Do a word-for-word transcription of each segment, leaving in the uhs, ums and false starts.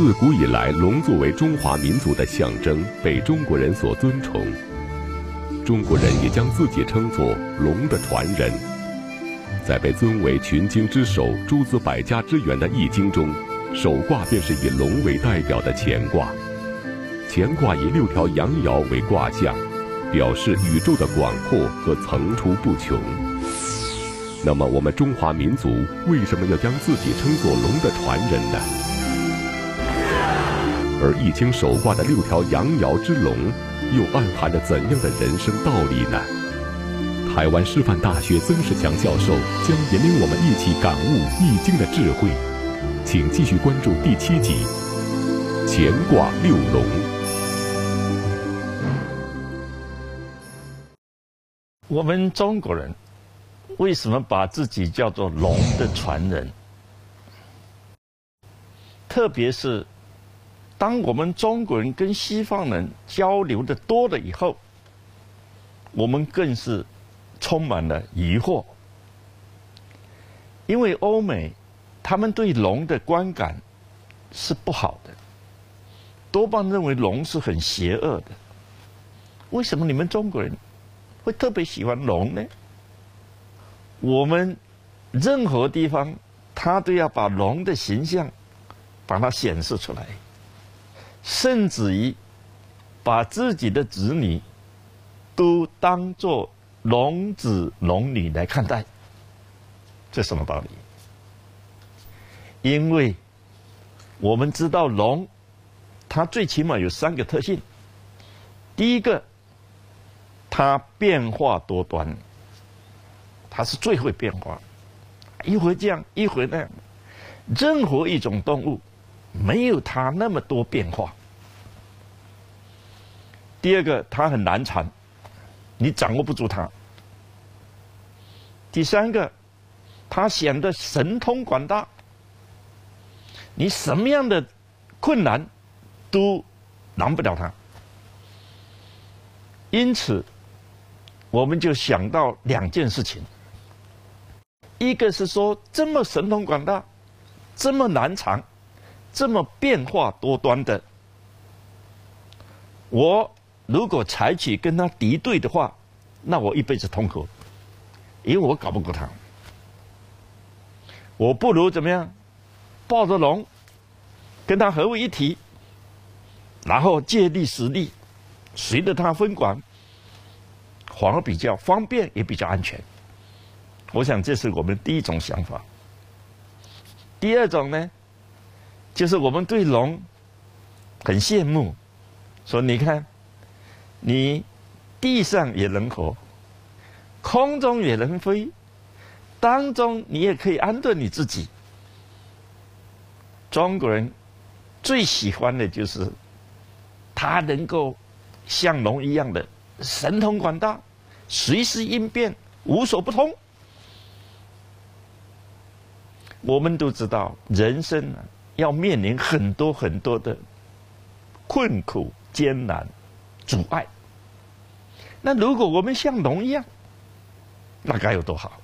自古以来，龙作为中华民族的象征，被中国人所尊崇。中国人也将自己称作龙的传人。在被尊为群经之首、诸子百家之源的《易经》中，首卦便是以龙为代表的乾卦。乾卦以六条阳爻为卦象，表示宇宙的广阔和层出不穷。那么，我们中华民族为什么要将自己称作龙的传人呢？而《易经》首卦的六条阳爻之龙，又暗含着怎样的人生道理呢？台湾师范大学曾仕强教授将引领我们一起感悟《易经》的智慧。请继续关注第七集《乾卦六龙》。 我们中国人为什么把自己叫做龙的传人？特别是当我们中国人跟西方人交流的多了以后，我们更是充满了疑惑。因为欧美他们对龙的观感是不好的，多半认为龙是很邪恶的。为什么你们中国人会特别喜欢龙呢？我们任何地方他都要把龙的形象把它显示出来，甚至于把自己的子女都当作龙子龙女来看待。这什么道理？因为我们知道龙它最起码有三个特性。第一个，它变化多端，它是最会变化，一会这样一会那样，任何一种动物没有它那么多变化。第二个，它很难缠，你掌握不住它。第三个，它显得神通广大，你什么样的困难都难不了它。因此我们就想到两件事情，一个是说这么神通广大，这么难缠，这么变化多端的，我如果采取跟他敌对的话，那我一辈子痛苦，因为我搞不过他。我不如怎么样，抱着龙跟他合为一体，然后借力使力，随着他分管，反而比较方便，也比较安全。我想这是我们第一种想法。第二种呢，就是我们对龙很羡慕，说你看，你地上也能活，空中也能飞，当中你也可以安顿你自己。中国人最喜欢的就是他能够像龙一样的神通广大，随时应变，无所不通。我们都知道，人生啊要面临很多很多的困苦、艰难、阻碍。那如果我们像龙一样，那该有多好！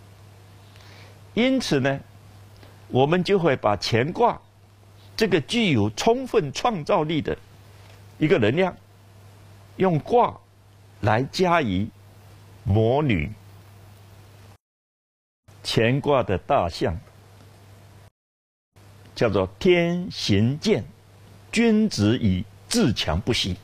因此呢，我们就会把乾卦这个具有充分创造力的一个能量，用卦来加以模拟。乾卦的大象叫做天行健，君子以自强不息。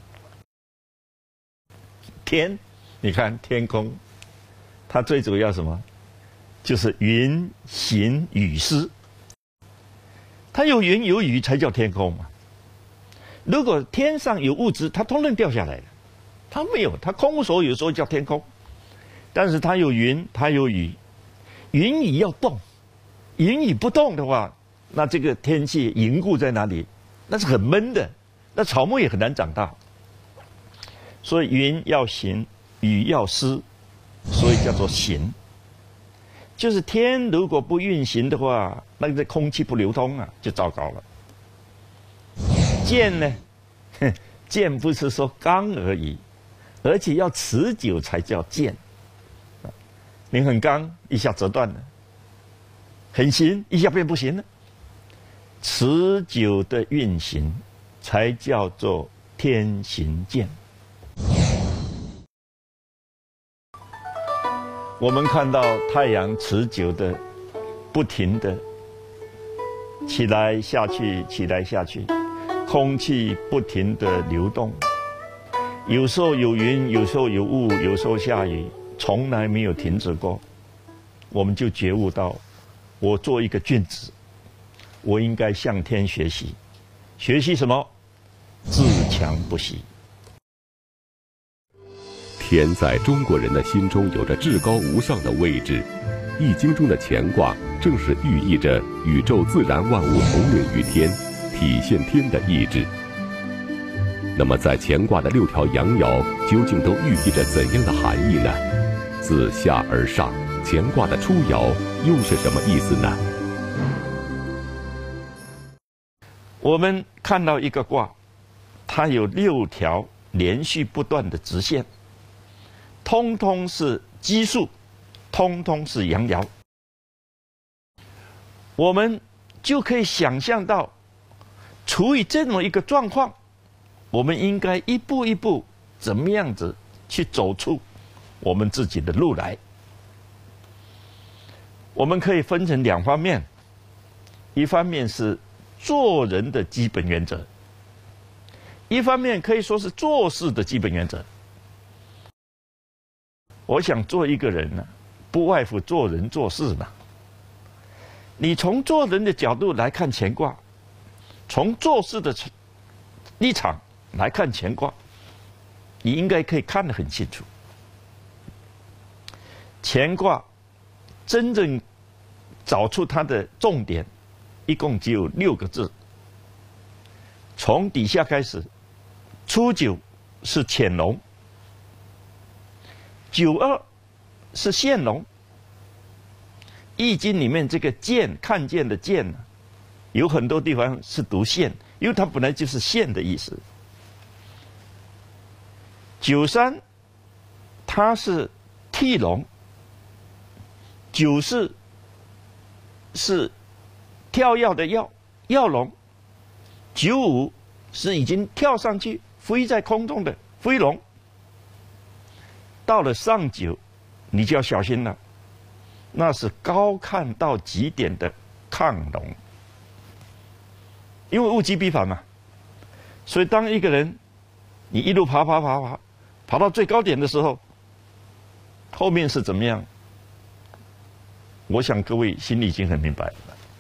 天，你看天空，它最主要什么？就是云行雨施。它有云有雨才叫天空嘛。如果天上有物质，它通通掉下来了。它没有，它空无所有，所以叫天空。但是它有云，它有雨，云雨要动，云雨不动的话，那这个天气凝固在哪里？那是很闷的，那草木也很难长大。所以云要行，雨要施，所以叫做行。就是天如果不运行的话，那个空气不流通啊，就糟糕了。健呢，健不是说刚而已，而且要持久才叫健。你很刚，一下折断了；很行，一下变不行了。 持久的运行，才叫做天行健。我们看到太阳持久的、不停的起来下去、起来下去，空气不停的流动，有时候有云，有时候有雾，有时候下雨，从来没有停止过。我们就觉悟到，我做一个君子，我应该向天学习，学习什么？自强不息。 天在中国人的心中有着至高无上的位置，《易经》中的乾卦正是寓意着宇宙自然万物统领于天，体现天的意志。那么，在乾卦的六条阳爻究竟都寓意着怎样的含义呢？自下而上，乾卦的初爻又是什么意思呢？ 我们看到一个卦，它有六条连续不断的直线，通通是奇数，通通是阳爻。我们就可以想象到，处于这么一个状况，我们应该一步一步怎么样子去走出我们自己的路来。我们可以分成两方面，一方面是做人的基本原则，一方面可以说是做事的基本原则。我想做一个人呢，不外乎做人做事嘛。你从做人的角度来看乾卦，从做事的立场来看乾卦，你应该可以看得很清楚。乾卦真正找出它的重点，一共只有六个字。从底下开始，初九是潜龙，九二是现龙。易经里面这个见，看见的见呢，有很多地方是读现，因为它本来就是现的意思。九三，它是替龙。九四是跳跃的跃，跃龙。九五是已经跳上去飞在空中的飞龙。到了上九，你就要小心了。那是高亢到极点的亢龙，因为物极必反嘛。所以当一个人你一路爬爬爬爬爬到最高点的时候，后面是怎么样？我想各位心里已经很明白了。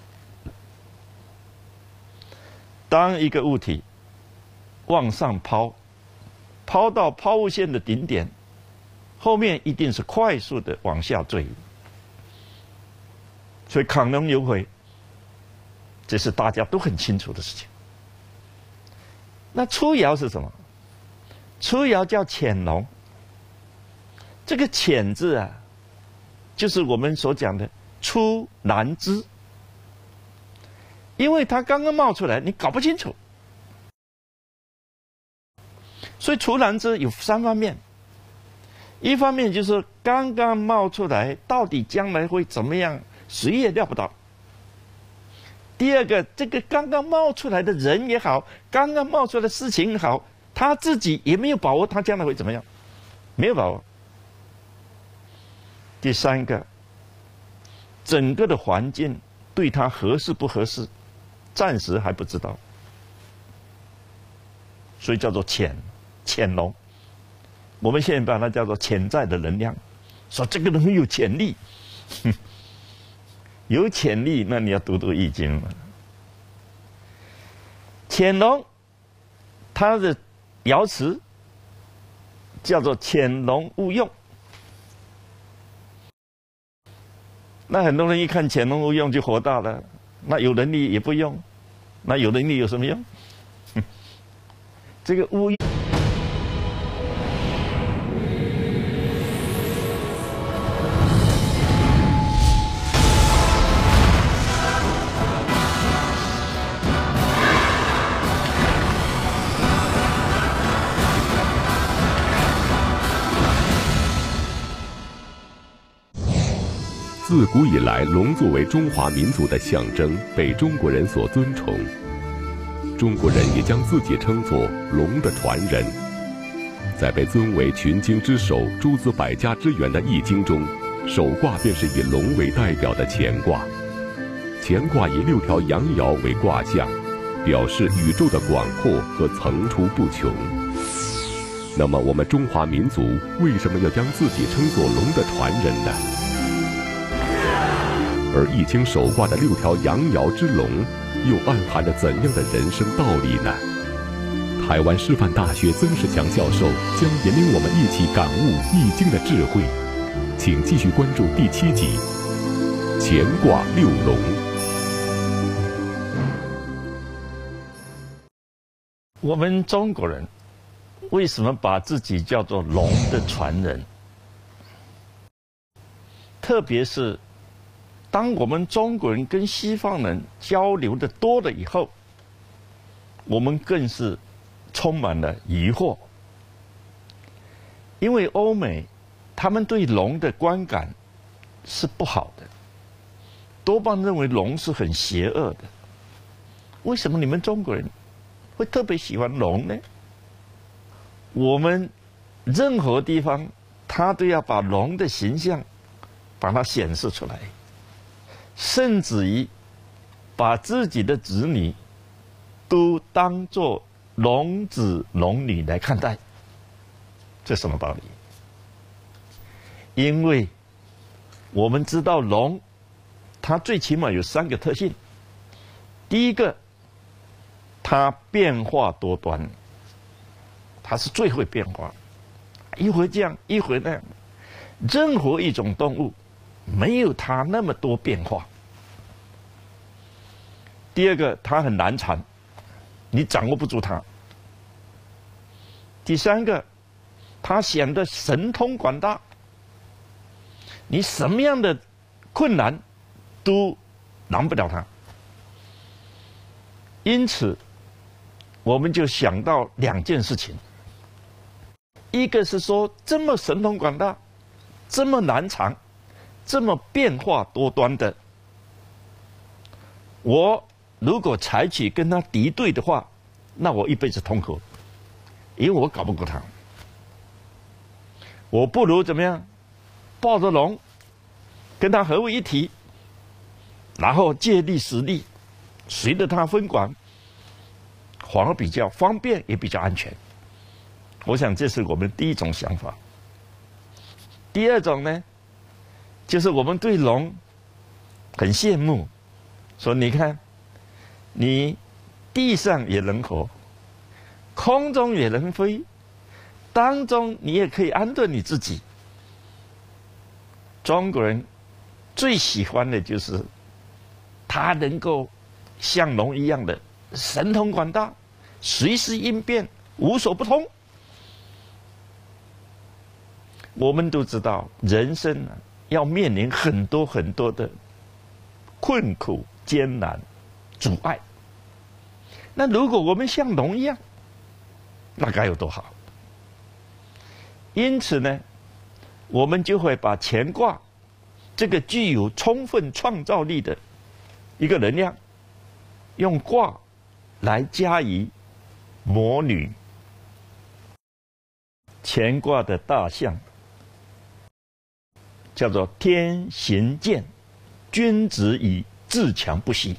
当一个物体往上抛，抛到抛物线的顶点，后面一定是快速的往下坠。所以亢龙有悔，这是大家都很清楚的事情。那初爻是什么？初爻叫潜龙。这个潜字啊，就是我们所讲的出难知，因为它刚刚冒出来，你搞不清楚。所以出难知有三方面，一方面就是刚刚冒出来，到底将来会怎么样？谁也料不到。第二个，这个刚刚冒出来的人也好，刚刚冒出来的事情也好，他自己也没有把握，他将来会怎么样？没有把握。第三个，整个的环境对他合适不合适，暂时还不知道，所以叫做潜潜龙。我们现在把它叫做潜在的能量，说这个人很有潜力。哼，有潜力，那你要读读易经嘛。潜龙，它的爻辞叫做潜龙勿用。那很多人一看潜龙勿用就火大了，那有能力也不用，那有能力有什么用？这个勿用。 自古以来，龙作为中华民族的象征，被中国人所尊崇。中国人也将自己称作龙的传人。在被尊为群经之首、诸子百家之源的易经中，首卦便是以龙为代表的乾卦。乾卦以六条阳爻为卦象，表示宇宙的广阔和层出不穷。那么，我们中华民族为什么要将自己称作龙的传人呢？而易经首卦的六条阳爻之龙，又暗含着怎样的人生道理呢？台湾师范大学曾仕强教授将引领我们一起感悟易经的智慧，请继续关注第七集《乾卦六龙》。 我们中国人为什么把自己叫做龙的传人？特别是当我们中国人跟西方人交流的多了以后，我们更是充满了疑惑。因为欧美他们对龙的观感是不好的，多半认为龙是很邪恶的。为什么你们中国人会特别喜欢龙呢？我们任何地方他都要把龙的形象把它显示出来，甚至于把自己的子女都当作龙子龙女来看待，这什么道理？因为我们知道龙它最起码有三个特性。第一个，它变化多端，它是最会变化，一会这样一会那样，任何一种动物没有它那么多变化。第二个，它很难缠，你掌握不住它。第三个，它显得神通广大，你什么样的困难都难不了它。因此我们就想到两件事情，一个是说这么神通广大，这么难缠，这么变化多端的，我如果采取跟他敌对的话，那我一辈子痛苦，因为我搞不过他。我不如怎么样，抱着龙跟他合为一体，然后借力使力，随着他分管，反而比较方便，也比较安全。我想这是我们第一种想法。第二种呢，就是我们对龙很羡慕，说你看，你地上也能活，空中也能飞，当中你也可以安顿你自己。中国人最喜欢的就是他能够像龙一样的神通广大，随时应变，无所不通。我们都知道，人生啊，要面临很多很多的困苦、艰难、阻碍。那如果我们像龙一样，那该有多好！因此呢，我们就会把乾卦这个具有充分创造力的一个能量，用卦来加以模拟。乾卦的大象叫做天行健，君子以自强不息。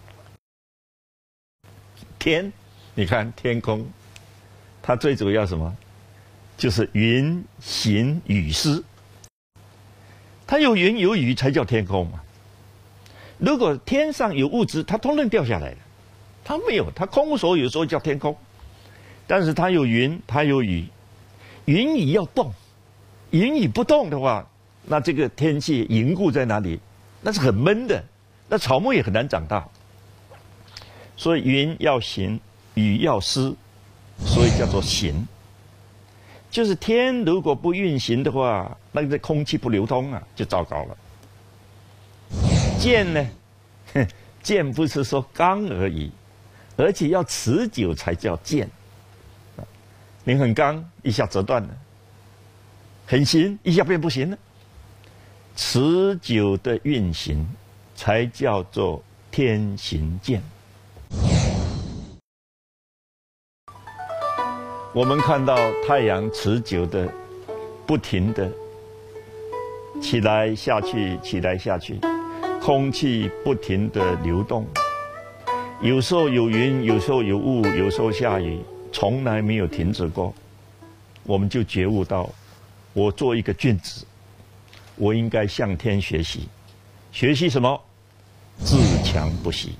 天，你看天空，它最主要什么？就是云行雨施。它有云有雨才叫天空嘛。如果天上有物质，它通通掉下来了。它没有，它空无所有，所以叫天空。但是它有云，它有雨，云雨要动，云雨不动的话，那这个天气凝固在哪里？那是很闷的，那草木也很难长大。所以云要行，雨要施，所以叫做行。就是天如果不运行的话，那个空气不流通啊，就糟糕了。健呢，健不是说刚而已，而且要持久才叫健。你很刚，一下折断了；很行，一下变不行了。 持久的运行，才叫做天行健。我们看到太阳持久的、不停的起来下去，起来下去，空气不停的流动，有时候有云，有时候有雾，有时候下雨，从来没有停止过。我们就觉悟到，我做一个君子，我应该向天学习。学习什么？自强不息。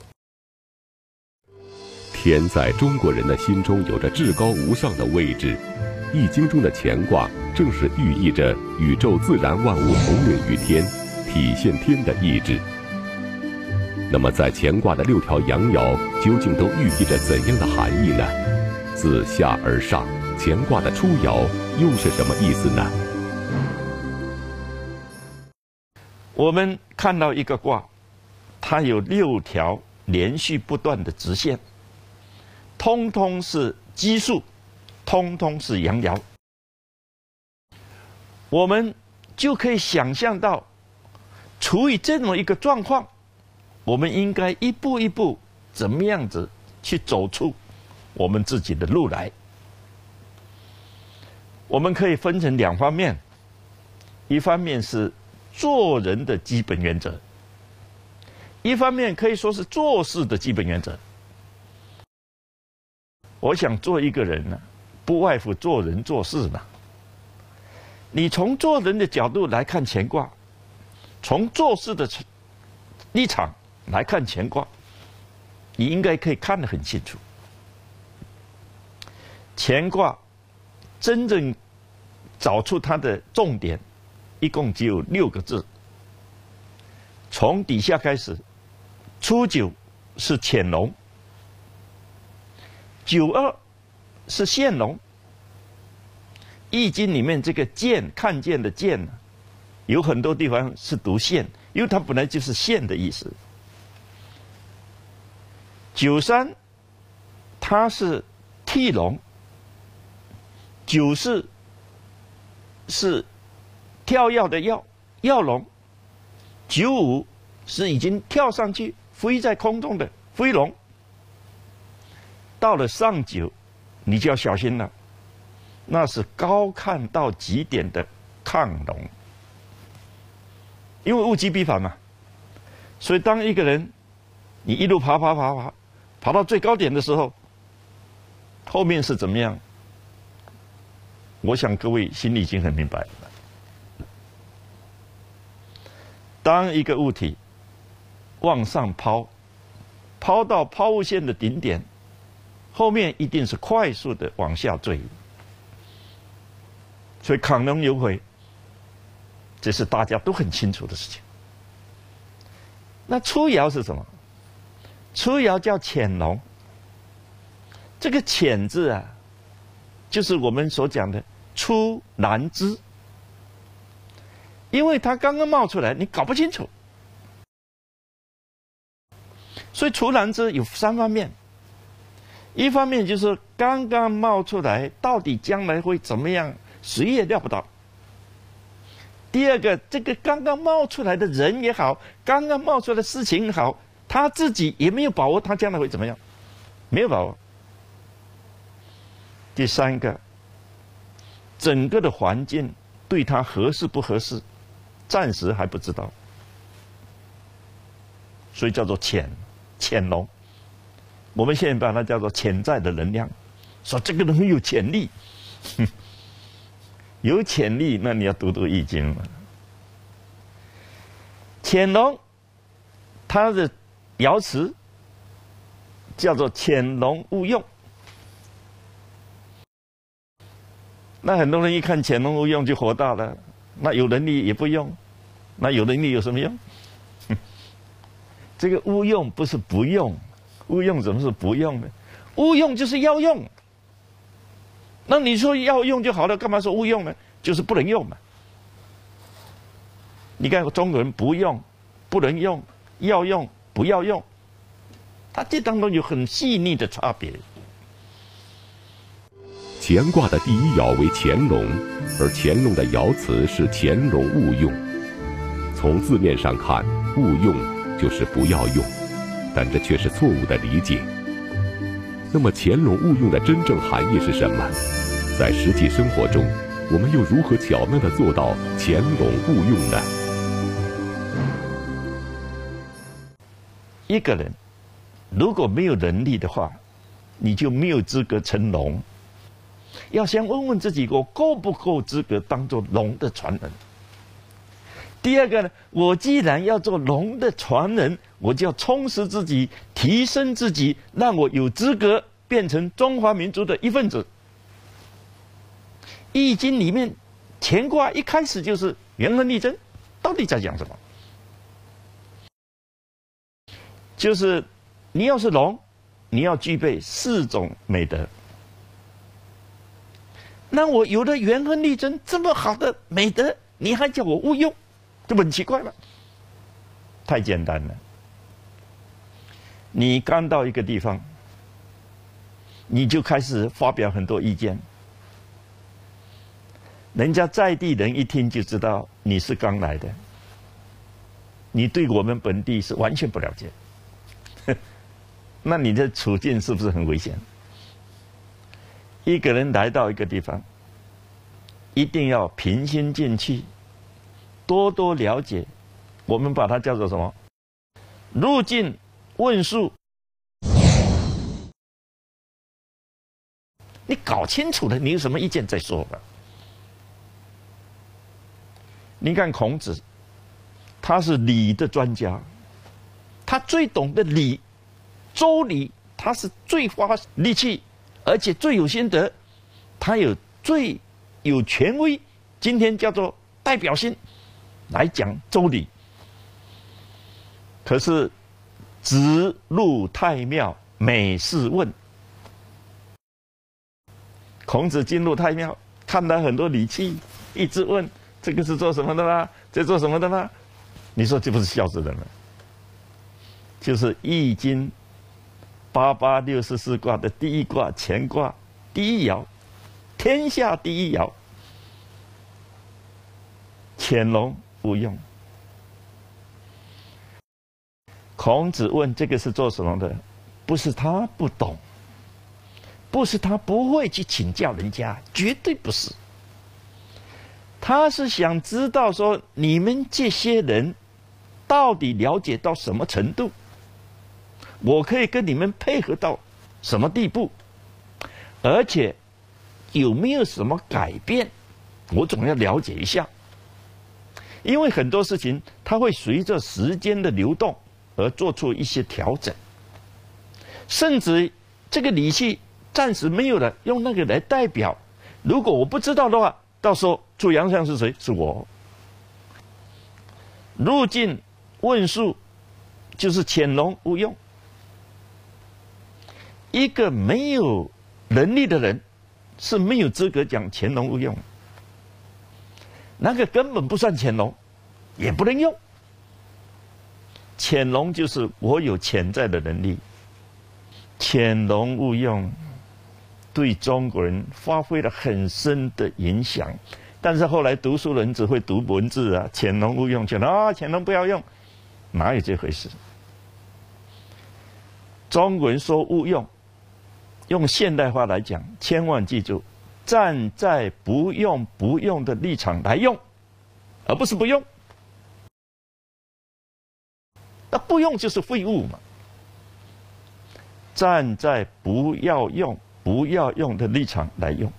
天在中国人的心中有着至高无上的位置，《易经》中的乾卦正是寓意着宇宙自然万物同运于天，体现天的意志。那么在乾卦的六条阳爻究竟都寓意着怎样的含义呢？自下而上，乾卦的初爻又是什么意思呢？ 我们看到一个卦，它有六条连续不断的直线，通通是奇数，通通是阳爻。我们就可以想象到，处于这种一个状况，我们应该一步一步怎么样子去走出我们自己的路来。我们可以分成两方面，一方面是做人的基本原则，一方面可以说是做事的基本原则。我想做一个人呢，不外乎做人做事嘛。你从做人的角度来看乾卦，从做事的立场来看乾卦，你应该可以看得很清楚。乾卦真正找出它的重点，一共只有六个字。从底下开始，初九是潜龙，九二是现龙。易经里面这个见，看见的见呢，有很多地方是读现，因为它本来就是现的意思。九三它是替龙，九四是跳跃的跃，跃龙，九五是已经跳上去飞在空中的飞龙。到了上九，你就要小心了，那是高亢到极点的亢龙。因为物极必反嘛，所以当一个人你一路爬爬爬爬爬到最高点的时候，后面是怎么样？我想各位心里已经很明白了。当一个物体往上抛，抛到抛物线的顶点，后面一定是快速的往下坠。所以亢龙有悔，这是大家都很清楚的事情。那初爻是什么？初爻叫潜龙。这个潜字啊，就是我们所讲的出难知，因为它刚刚冒出来，你搞不清楚。所以出难知有三方面，一方面就是刚刚冒出来，到底将来会怎么样，谁也料不到。第二个，这个刚刚冒出来的人也好，刚刚冒出来的事情也好，他自己也没有把握，他将来会怎么样，没有把握。第三个，整个的环境对他合适不合适，暂时还不知道，所以叫做潜潜龙。我们现在把它叫做潜在的能量，说这个人很有潜力，有潜力，那你要读读易经嘛。潜龙，它的爻辞叫做潜龙勿用。那很多人一看潜龙勿用就火大了，那有能力也不用，那有能力有什么用？这个勿用不是不用，勿用怎么是不用呢？勿用就是要用。那你说要用就好了，干嘛说勿用呢？就是不能用嘛。你看中国人不用、不能用、要用、不要用，它这当中有很细腻的差别。 乾卦的第一爻为乾龙，而乾龙的爻辞是潜龙勿用。 从字面上看，勿用就是不要用，但这却是错误的理解。那么潜龙勿用的真正含义是什么？在实际生活中，我们又如何巧妙地做到潜龙勿用呢？ 一个人如果没有能力的话，你就没有资格成龙。要先问问自己，我够不够资格当做龙的传人？第二个呢，我既然要做龙的传人，我就要充实自己，提升自己，让我有资格变成中华民族的一份子。易经里面乾卦一开始就是元亨利贞，到底在讲什么？就是你要是龙，你要具备四种美德。那我有了元亨利贞这么好的美德，你还叫我勿用，这不很奇怪吗？太简单了。你刚到一个地方，你就开始发表很多意见，人家在地人一听就知道你是刚来的，你对我们本地是完全不了解，那你的处境是不是很危险？一个人来到一个地方，一定要平心静气，多多了解。我们把它叫做什么？入境问数。你搞清楚了，你有什么意见再说吧。你看孔子，他是礼的专家，他最懂得礼，周礼他是最花力气，而且最有心得，他有最有权威，今天叫做代表性来讲周礼。可是直入太庙，每事问。孔子进入太庙，看到很多礼器，一直问这个是做什么的吗？这做什么的吗？你说这不是笑死人吗？就是《易经》八八六十四卦的第一卦乾卦第一爻，天下第一爻，潜龙勿用。孔子问这个是做什么的，不是他不懂，不是他不会去请教人家，绝对不是。他是想知道说你们这些人到底了解到什么程度，我可以跟你们配合到什么地步，而且有没有什么改变，我总要了解一下。因为很多事情它会随着时间的流动而做出一些调整，甚至这个礼器暂时没有了，用那个来代表。如果我不知道的话，到时候出洋相是谁？是我。入境问数就是潜龙勿用。一个没有能力的人是没有资格讲潜龙勿用，那个根本不算潜龙，也不能用。潜龙就是我有潜在的能力，潜龙勿用对中国人发挥了很深的影响。但是后来读书人只会读文字啊，潜龙勿用，潜龙啊，潜龙不要用，哪有这回事？中国人说勿用，用现代化来讲，千万记住，站在不用不用的立场来用，而不是不用。那不用就是废物嘛。站在不要用不要用的立场来用，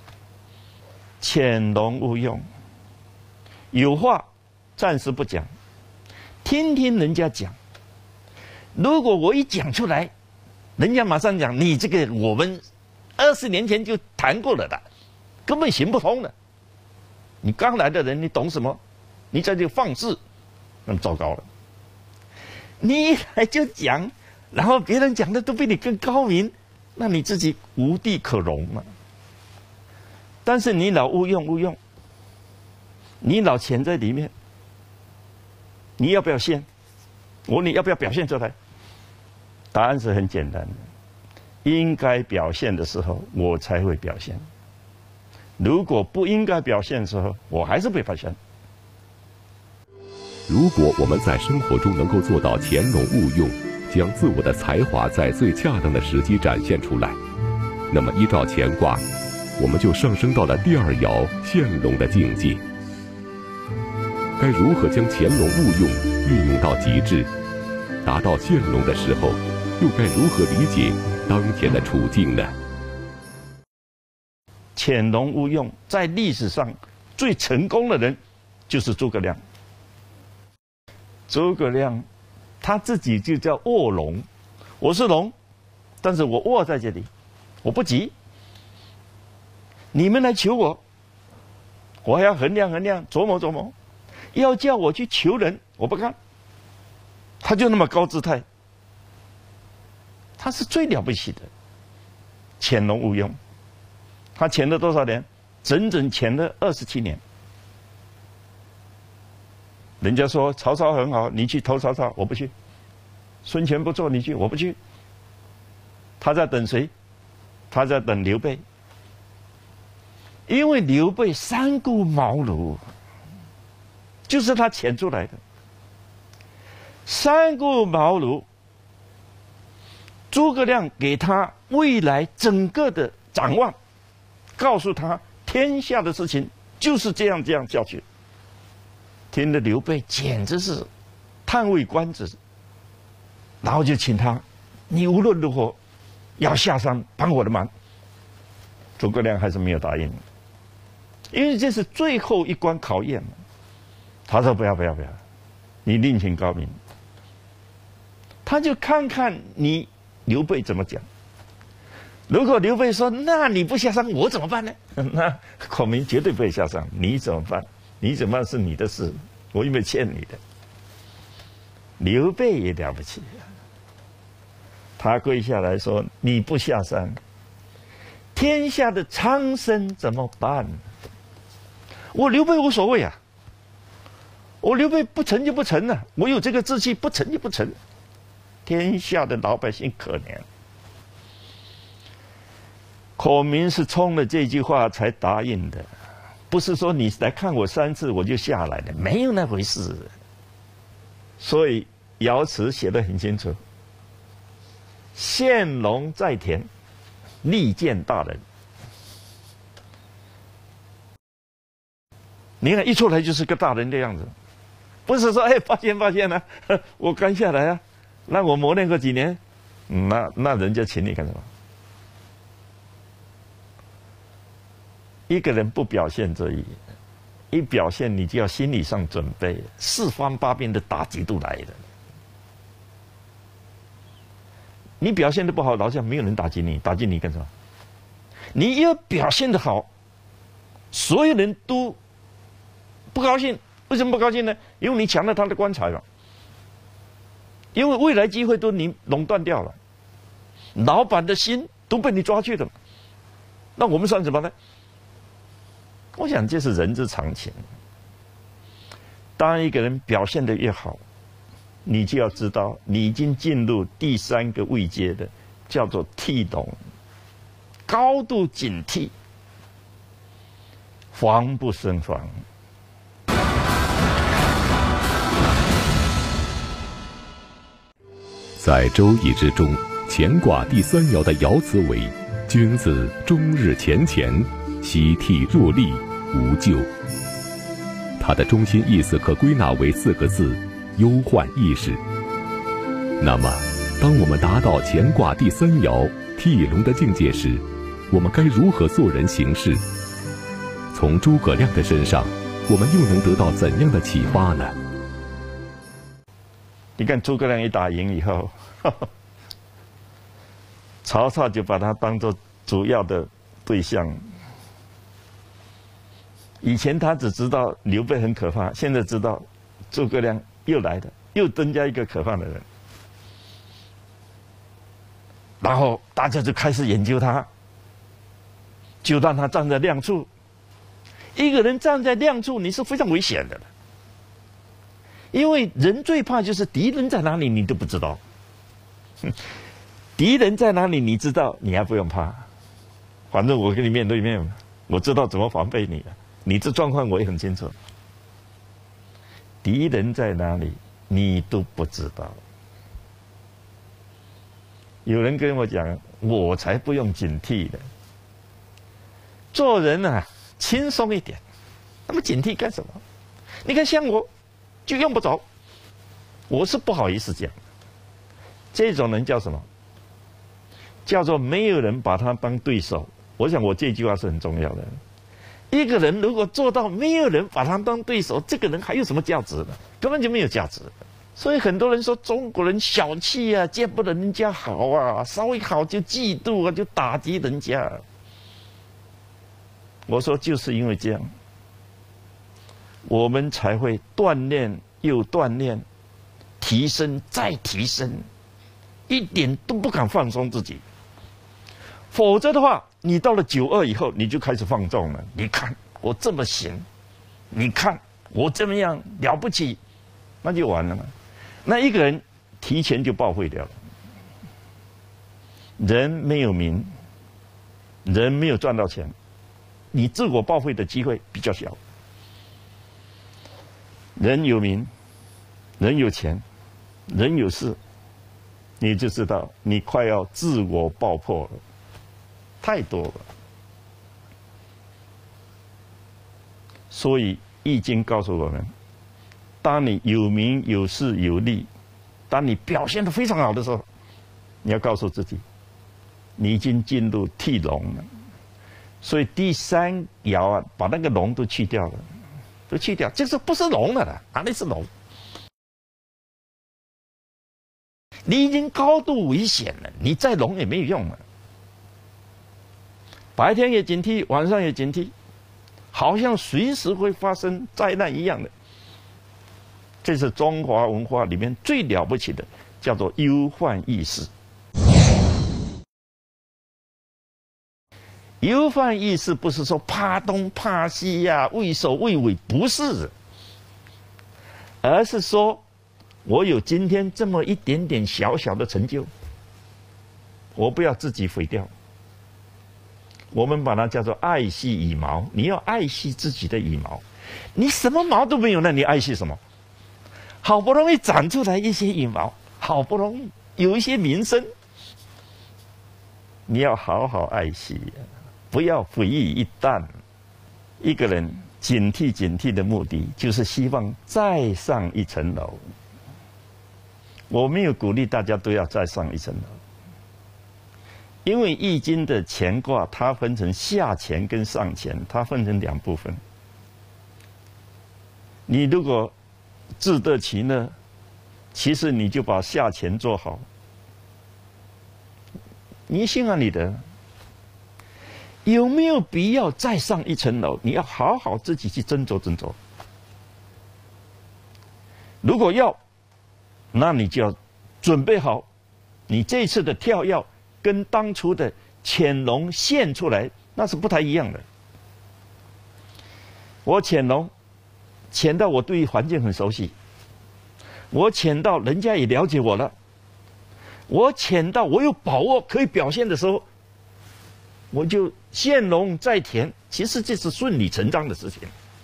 潜龙勿用。有话暂时不讲，听听人家讲。如果我一讲出来，人家马上讲你这个我们二十年前就谈过了的，根本行不通的。你刚来的人，你懂什么？你在这放肆，那么糟糕了。你一来就讲，然后别人讲的都比你更高明，那你自己无地可容嘛。但是你老勿用勿用，你老潜在里面，你要不要现？我问你要不要表现出来？答案是很简单的，应该表现的时候我才会表现，如果不应该表现的时候，我还是不会表现。 如果我们在生活中能够做到潜龙勿用，将自我的才华在最恰当的时机展现出来，那么依照乾卦，我们就上升到了第二爻现龙的境界。该如何将潜龙勿用运用到极致，达到现龙的时候，又该如何理解当前的处境呢？ 潜龙勿用，在历史上最成功的人就是诸葛亮。诸葛亮他自己就叫卧龙，我是龙，但是我卧在这里，我不急。你们来求我，我还要衡量衡量，琢磨琢磨。要叫我去求人，我不干。他就那么高姿态，他是最了不起的，潜龙勿用。他潜了多少年？整整潜了二十七年。人家说曹操很好，你去投曹操，我不去。孙权不错，你去，我不去。他在等谁？他在等刘备。因为刘备三顾茅庐，就是他潜出来的。三顾茅庐，诸葛亮给他未来整个的展望，告诉他天下的事情就是这样这样下去。听了刘备简直是叹为观止，然后就请他，你无论如何要下山帮我的忙。诸葛亮还是没有答应，因为这是最后一关考验嘛。他说不要不要不要，你另请高明。他就看看你刘备怎么讲。如果刘备说那你不下山我怎么办呢？那孔明绝对不会下山，你怎么办？你怎么办是你的事，我又没欠你的。刘备也了不起，他跪下来说你不下山，天下的苍生怎么办？我刘备无所谓啊，我刘备不成就不成了，我有这个志气，不成就不成。天下的老百姓可怜。孔明是冲了这句话才答应的，不是说你来看我三次我就下来的，没有那回事。所以爻辞写得很清楚，现龙在田，力见大人。你看一出来就是个大人的样子，不是说哎发现发现了、啊，我刚下来啊，让我磨练个几年，那那人家请你干什么？一个人不表现这一，一表现你就要心理上准备，四方八面的打击都来了。你表现的不好，好像没有人打击你，打击你干什么？你要表现的好，所有人都不高兴。为什么不高兴呢？因为你抢了他的棺材了，因为未来机会都你垄断掉了，老板的心都被你抓去了。那我们算什么呢？我想这是人之常情。当一个人表现得越好，你就要知道你已经进入第三个位阶的，叫做替龙，高度警惕，防不胜防。 在《周易》之中，乾卦第三爻的爻辞为“君子终日乾乾，息惕若厉，无咎”。它的中心意思可归纳为四个字：忧患意识。那么，当我们达到乾卦第三爻替龙的境界时，我们该如何做人行事？从诸葛亮的身上，我们又能得到怎样的启发呢？ 你看诸葛亮一打赢以后，呵呵曹操就把他当作主要的对象。以前他只知道刘备很可怕，现在知道诸葛亮又来了，又增加一个可怕的人。然后大家就开始研究他，就让他站在亮处。一个人站在亮处，你是非常危险的，因为人最怕就是敌人在哪里你都不知道。敌人在哪里你知道，你还不用怕，反正我跟你面对面，我知道怎么防备你的，你这状况我也很清楚。 敌人在哪里，你都不知道。有人跟我讲，我才不用警惕的。做人啊，轻松一点，那么警惕干什么？你看像我，就用不着。我是不好意思讲，这种人叫什么？叫做没有人把他当对手。我想我这句话是很重要的。一个人如果做到没有人把他当对手，这个人还有什么价值呢？根本就没有价值。所以很多人说中国人小气啊，见不得人家好啊，稍微好就嫉妒啊，就打击人家。我说就是因为这样，我们才会锻炼又锻炼，提升再提升，一点都不敢放松自己。否则的话，你到了九二以后，你就开始放纵了。你看我这么行，你看我这么样了不起，那就完了嘛。那一个人提前就报废掉了。人没有名，人没有赚到钱，你自我报废的机会比较小。人有名，人有钱，人有势，你就知道你快要自我爆破了。太多了，所以《易经》告诉我们：当你有名有势有利，当你表现得非常好的时候，你要告诉自己，你已经进入替龙了。所以第三爻啊，把那个龙都去掉了，都去掉，这是不是龙了啦？哪里是龙？你已经高度危险了，你再龙也没有用了。白天也警惕，晚上也警惕，好像随时会发生灾难一样的。这是中华文化里面最了不起的，叫做忧患意识。忧患意识不是说怕东怕西呀、啊，畏首畏尾，不是，而是说我有今天这么一点点小小的成就，我不要自己毁掉。我们把它叫做爱惜羽毛，你要爱惜自己的羽毛。你什么毛都没有，那你爱惜什么？好不容易长出来一些羽毛，好不容易有一些名声，你要好好爱惜，不要毁于一旦。一个人警惕警惕的目的，就是希望再上一层楼。我没有鼓励大家都要再上一层楼。因为《易经》的乾卦，它分成下乾跟上乾，它分成两部分。你如果自得其乐，其实你就把下乾做好，你心安理得。有没有必要再上一层楼？你要好好自己去斟酌斟酌。如果要，那你就要准备好，你这次的跳跃跟当初的潜龙现出来，那是不太一样的。我潜龙，潜到我对于环境很熟悉，我潜到人家也了解我了，我潜到我有把握可以表现的时候，我就现龙再填，其实这是顺理成章的事情。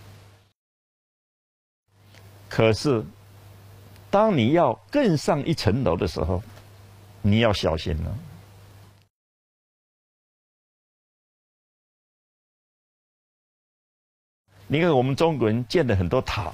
可是，当你要更上一层楼的时候，你要小心了。你看，我们中国人建了很多塔，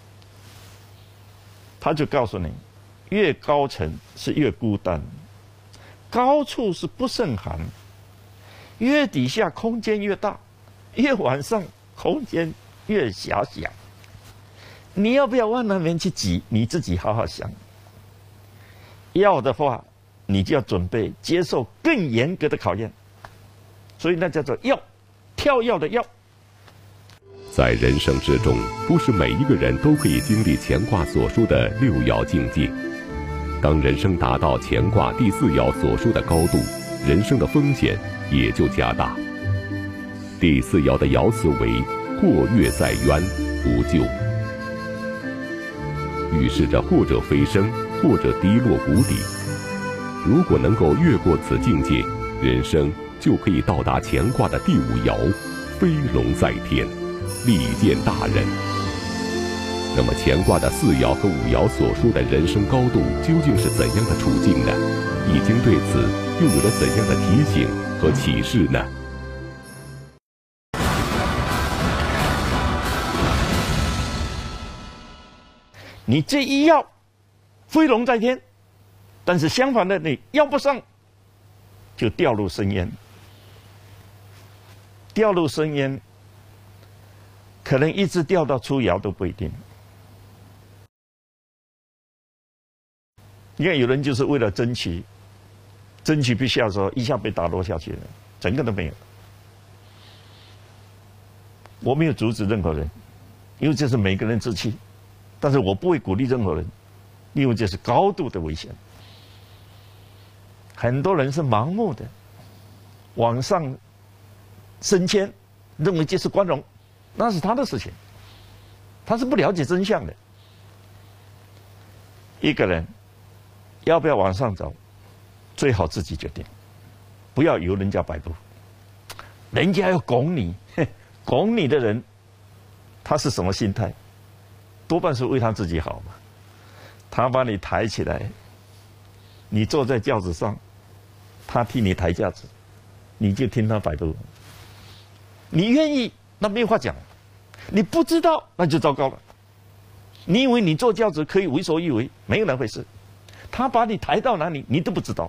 他就告诉你，越高层是越孤单，高处是不胜寒，越底下空间越大，越往上空间越狭小。你要不要往那边去挤？你自己好好想。要的话，你就要准备接受更严格的考验。所以那叫做要，跳跃的要。 在人生之中，不是每一个人都可以经历乾卦所说的六爻境界。当人生达到乾卦第四爻所说的高度，人生的风险也就加大。第四爻的爻辞为“过越在渊，无咎”，预示着或者飞升，或者低落谷底。如果能够越过此境界，人生就可以到达乾卦的第五爻，飞龙在天，利见大人。 那么乾卦的四爻和五爻所说的人生高度究竟是怎样的处境呢？易经对此又有了怎样的提醒和启示呢？ 你这一要飞龙在天，但是相反的，你要不上，就掉入深渊。掉入深渊，可能一直掉到出爻都不一定。你看，有人就是为了争取，争取必须要说一下被打落下去了，整个都没有。我没有阻止任何人，因为这是每个人志气。但是我不会鼓励任何人，因为这是高度的危险。很多人是盲目的，往上升迁，认为这是光荣，那是他的事情，他是不了解真相的。一个人要不要往上走，最好自己决定，不要由人家摆布。人家要拱你，拱你的人，他是什么心态？多半是为他自己好嘛。他把你抬起来，你坐在轿子上，他替你抬架子，你就听他摆布。你愿意，那没有话讲；你不知道，那就糟糕了。你以为你坐轿子可以为所欲为，没有那回事。他把你抬到哪里，你都不知道。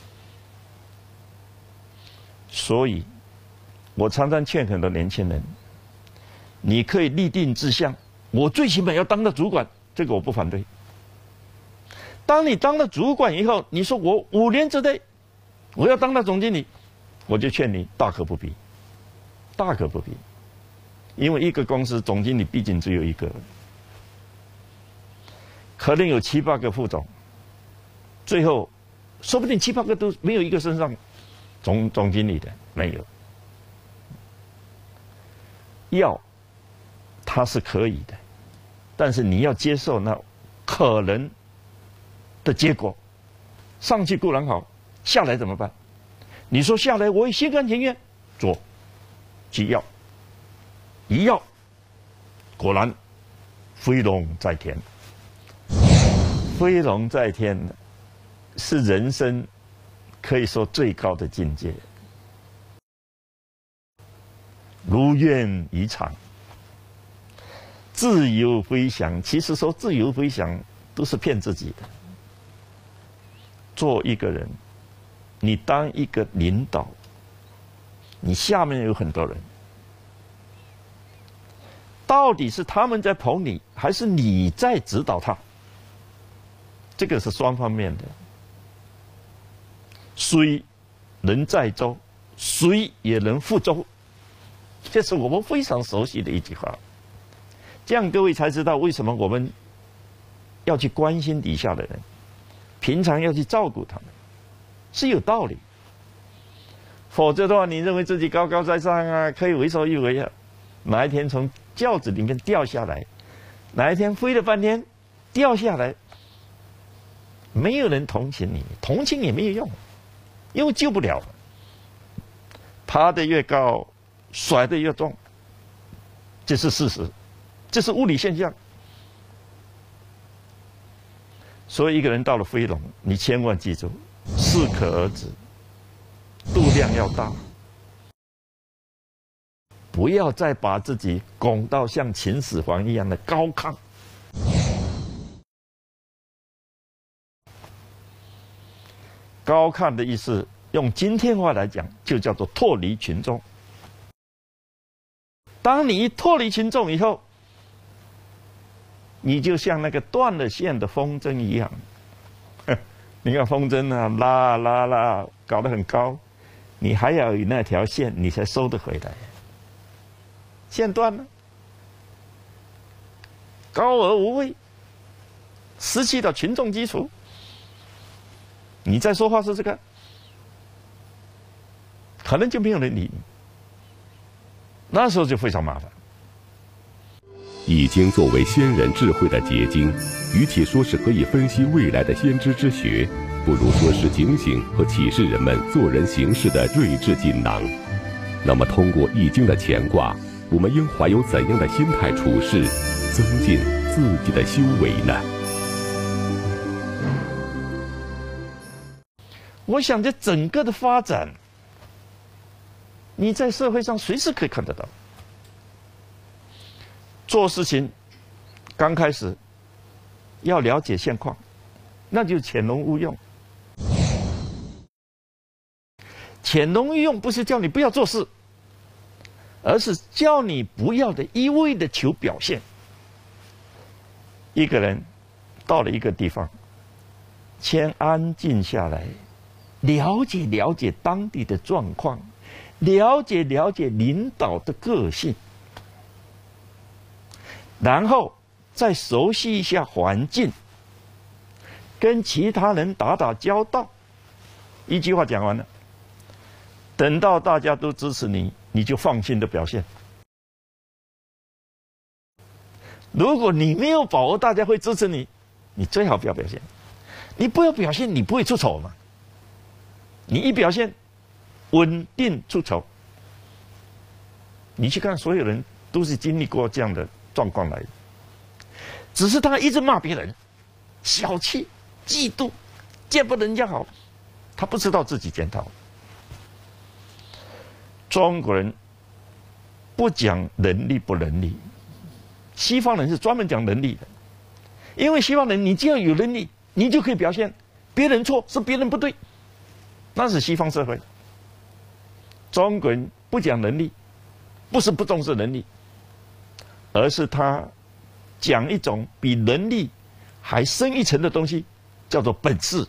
所以，我常常劝很多年轻人，你可以立定志向。我最起码要当到主管，这个我不反对。当你当了主管以后，你说我五年之内我要当到总经理，我就劝你大可不必，大可不必，因为一个公司总经理毕竟只有一个，可能有七八个副总，最后说不定七八个都没有一个升上总总经理的，没有。要他是可以的，但是你要接受那可能的结果。上去固然好，下来怎么办？你说下来我也心甘情愿做，既要一要，果然飞龙在天。飞龙在天是人生可以说最高的境界，如愿以偿。自由飞翔，其实说自由飞翔都是骗自己的。做一个人，你当一个领导，你下面有很多人，到底是他们在捧你，还是你在指导他？这个是双方面的。虽能载舟，虽也能覆舟，这是我们非常熟悉的一句话。这样各位才知道为什么我们要去关心底下的人，平常要去照顾他们，是有道理。否则的话，你认为自己高高在上啊，可以为所欲为啊，哪一天从轿子里面掉下来，哪一天飞了半天掉下来，没有人同情你，同情也没有用，因为救不了。爬得越高，甩得越重，这是事实。这是物理现象，所以一个人到了飞龙，你千万记住，适可而止，度量要大，不要再把自己拱到像秦始皇一样的高亢。高亢的意思，用今天话来讲，就叫做脱离群众。当你一脱离群众以后，你就像那个断了线的风筝一样，你看风筝啊，拉拉拉，搞得很高，你还要有那条线，你才收得回来。线断了，高而无味，失去了群众基础。你再说话试试看，可能就没有人理你，那时候就非常麻烦。 易经作为先人智慧的结晶，与其说是可以分析未来的先知之学，不如说是警醒和启示人们做人行事的睿智锦囊。那么，通过易经的乾卦，我们应怀有怎样的心态处事，增进自己的修为呢？ 我想这整个的发展，你在社会上随时可以看得到。做事情刚开始要了解现况，那就潜龙勿用。潜龙勿用不是叫你不要做事，而是叫你不要的一味的求表现。一个人到了一个地方，先安静下来，了解了解当地的状况，了解了解领导的个性，然后再熟悉一下环境，跟其他人打打交道。一句话讲完了，等到大家都支持你，你就放心的表现。如果你没有把握大家会支持你，你最好不要表现。你不要表现，你不会出丑嘛。你一表现，稳定出丑。你去看，所有人都是经历过这样的状况来的，只是他一直骂别人，小气、嫉妒，见不得人家好，他不知道自己检讨。中国人不讲能力不能力，西方人是专门讲能力的，因为西方人你只要有能力，你就可以表现，别人错是别人不对，那是西方社会。中国人不讲能力，不是不重视能力，而是他讲一种比能力还深一层的东西，叫做本事。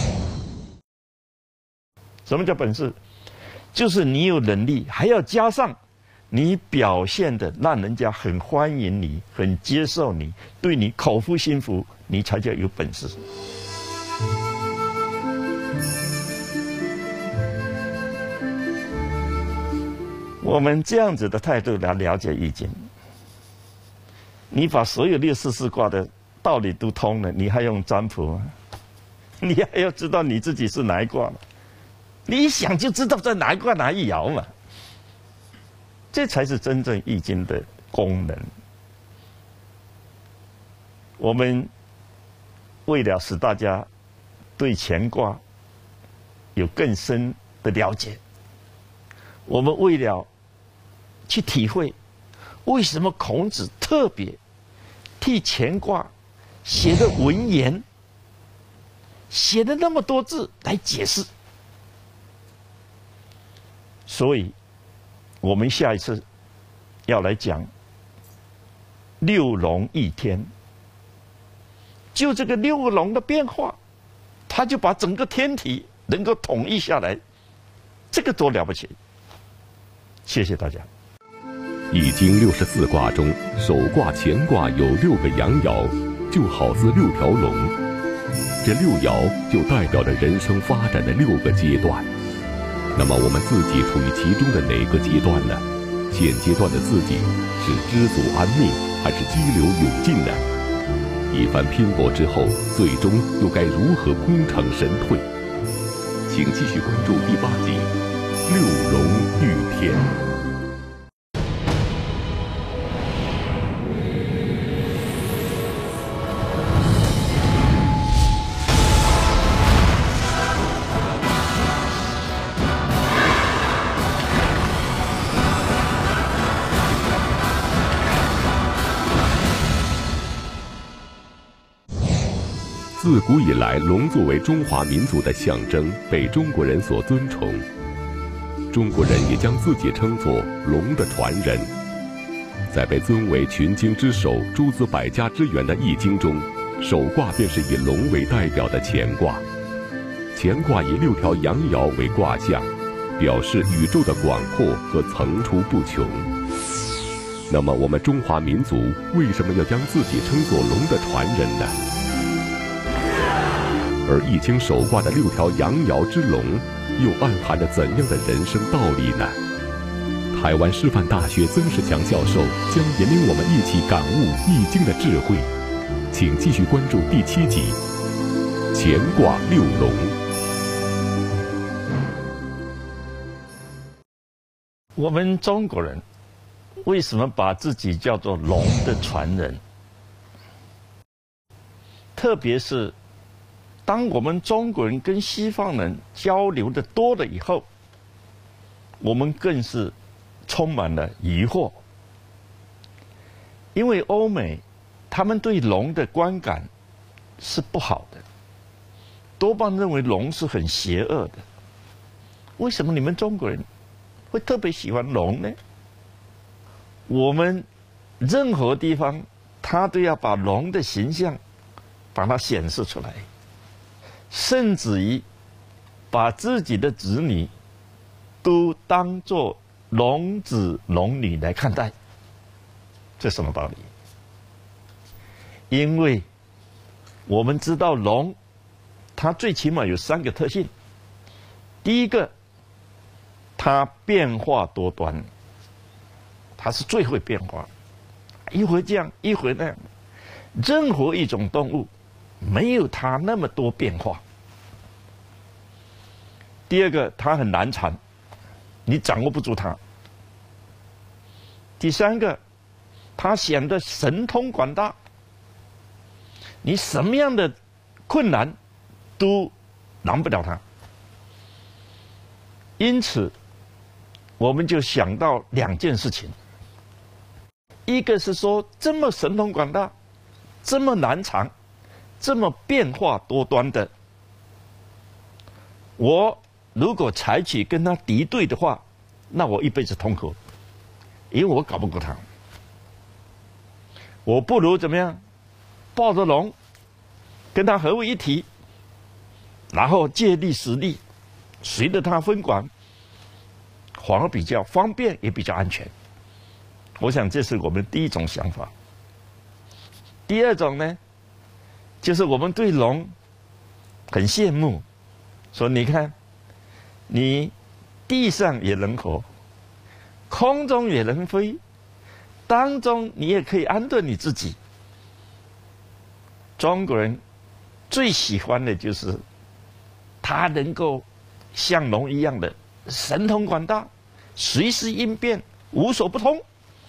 什么叫本事？就是你有能力，还要加上你表现的让人家很欢迎你，很接受你，对你口服心服，你才叫有本事。我们这样子的态度来了解易经，你把所有六十四卦的道理都通了，你还用占卜吗？你还要知道你自己是哪一卦吗？你一想就知道在哪一卦哪一爻嘛。这才是真正易经的功能。我们为了使大家对乾卦有更深的了解，我们为了去体会为什么孔子特别替乾卦写的文言，写了那么多字来解释，所以我们下一次要来讲六龙易天，就这个六个龙的变化，他就把整个天体能够统一下来，这个多了不起！谢谢大家。 易经六十四卦中，首卦乾卦有六个阳爻，就好似六条龙。这六爻就代表着人生发展的六个阶段。那么我们自己处于其中的哪个阶段呢？现阶段的自己是知足安命，还是激流勇进呢？一番拼搏之后，最终又该如何功成身退？请继续关注第八集《六龙御天》。自古以来，龙作为中华民族的象征，被中国人所尊崇。中国人也将自己称作龙的传人。在被尊为群经之首、诸子百家之源的易经中，首卦便是以龙为代表的乾卦。乾卦以六条阳爻为卦象，表示宇宙的广阔和层出不穷。那么，我们中华民族为什么要将自己称作龙的传人呢？而易经首卦的六条阳爻之龙，又暗含着怎样的人生道理呢？台湾师范大学曾仕强教授将引领我们一起感悟易经的智慧。请继续关注第七集《乾卦六龙》。 我们中国人为什么把自己叫做龙的传人？ 特别是当我们中国人跟西方人交流的多了以后，我们更是充满了疑惑，因为欧美他们对龙的观感是不好的，多半认为龙是很邪恶的。为什么你们中国人会特别喜欢龙呢？我们任何地方他都要把龙的形象把它显示出来，甚至于把自己的子女都当作龙子龙女来看待。这什么道理？因为我们知道龙它最起码有三个特性。第一个，它变化多端，它是最会变化，一会这样一会那样，任何一种动物没有它那么多变化。第二个，它很难缠，你掌握不住它。第三个，它显得神通广大，你什么样的困难都难不了它。因此我们就想到两件事情，一个是说这么神通广大，这么难缠，这么变化多端的，我如果采取跟他敌对的话，那我一辈子痛苦，因为我搞不过他。我不如怎么样，抱着龙跟他合为一体，然后借力使力，随着他分管，反而比较方便，也比较安全。我想这是我们第一种想法。第二种呢，就是我们对龙很羡慕，说你看，你地上也能活，空中也能飞，当中你也可以安顿你自己。中国人最喜欢的就是他能够像龙一样的神通广大，随时应变，无所不通。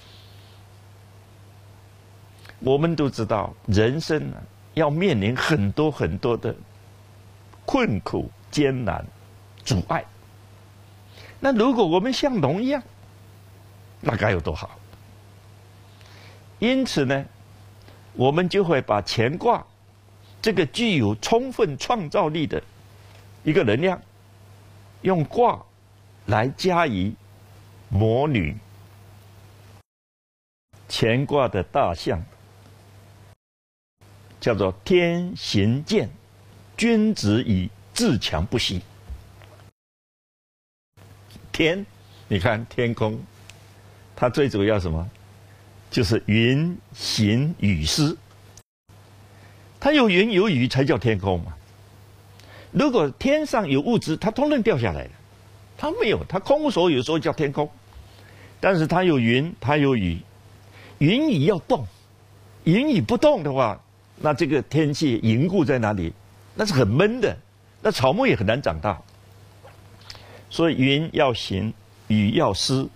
我们都知道，人生啊，要面临很多很多的困苦、艰难、阻碍。那如果我们像龙一样，那该有多好！因此呢，我们就会把乾卦这个具有充分创造力的一个能量，用卦来加以模拟。乾卦的大象叫做天行健，君子以自强不息。天，你看天空，它最主要什么？就是云行雨施。它有云有雨才叫天空嘛。如果天上有物质，它通通掉下来了。它没有，它空无所有，所以叫天空。但是它有云，它有雨，云雨要动，云雨不动的话，那这个天气凝固在哪里？那是很闷的，那草木也很难长大。所以云要行，雨要施，